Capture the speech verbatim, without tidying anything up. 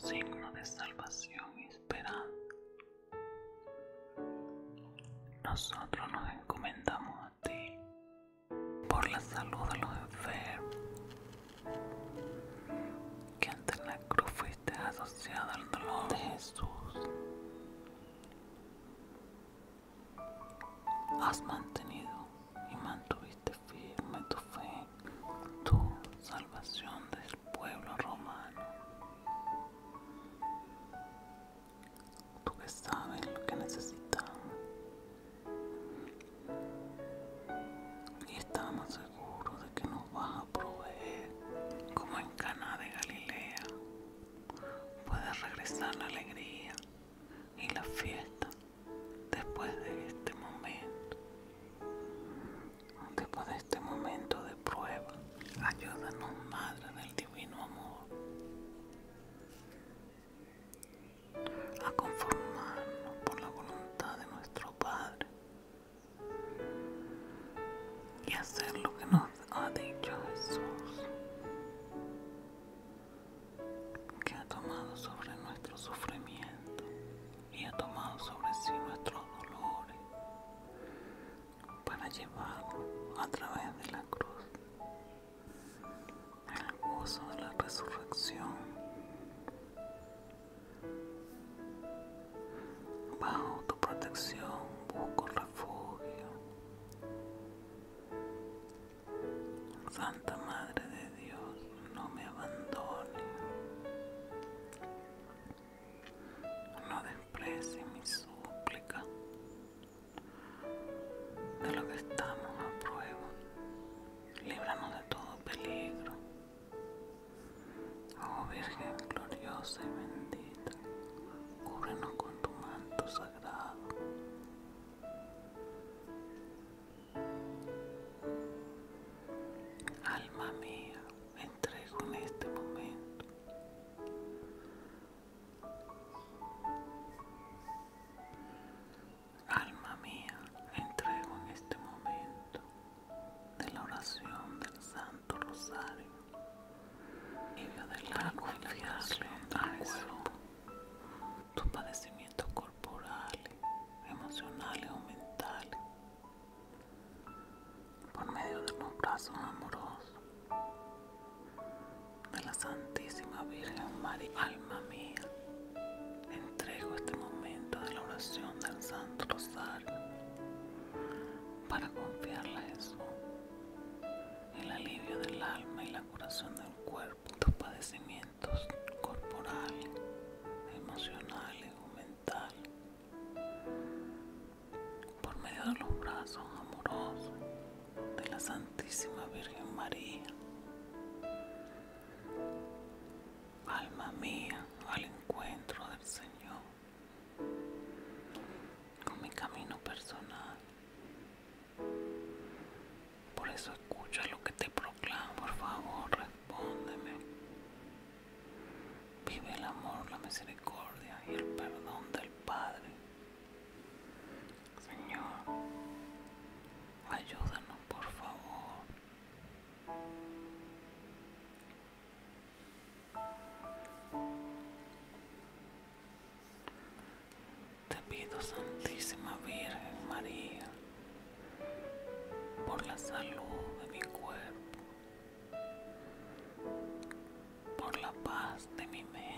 signo de salvación y esperanza. Nosotros nos encomendamos a ti por la salud de los enfermos, que ante la cruz fuiste asociada al dolor de Jesús. Has mantenido y mantuviste firme tu fe, tu salvación del pueblo romano. Tú que sabes lo que necesitan y estamos seguros de que nos vas a proveer, como en Caná de Galilea. Puedes regresar la alegría y la fiesta después de este momento, después de este momento de prueba. Ayúdanos, Madre del Divino Amor, a conformarnos por la voluntad de nuestro Padre y hacer lo que nos ha dicho Jesús, que ha tomado sobre nuestro sufrimiento y ha tomado sobre sí nuestros dolores para llevarnos a través de la cruz el gozo de la resurrección. Bajo tu protección busco refugio, Santa Madre de Dios, no me abandone, no desprecie mi súplica de lo que estamos a prueba. Líbranos de todo peligro, oh Virgen gloriosa y bendita, cúbrenos con tu manto sagrado. Alma mía, entrego en este momento Alma mía, entrego en este momento de la oración del Santo Rosario, alivio del alma y la confiarle a Jesús tus padecimientos corporales, emocionales o mentales, por medio de los brazos amorosos de la Santísima Virgen María. Alma mía, entrego este momento de la oración del Santo Rosario para confiarle a Jesús el alivio del alma y la curación del cuerpo, tus padecimientos corporales, emocionales o mentales, por medio de los brazos amorosos de la Santísima Virgen María. Alma mía, al encuentro del Señor, con mi camino personal. Por eso escucha lo que te proclamo. Por favor, respóndeme. Vive el amor, la misericordia y el perdón del Padre. Señor, ayúdanos, por favor. Te pido, Santísima Virgen María, por la salud de mi cuerpo, por la paz de mi mente,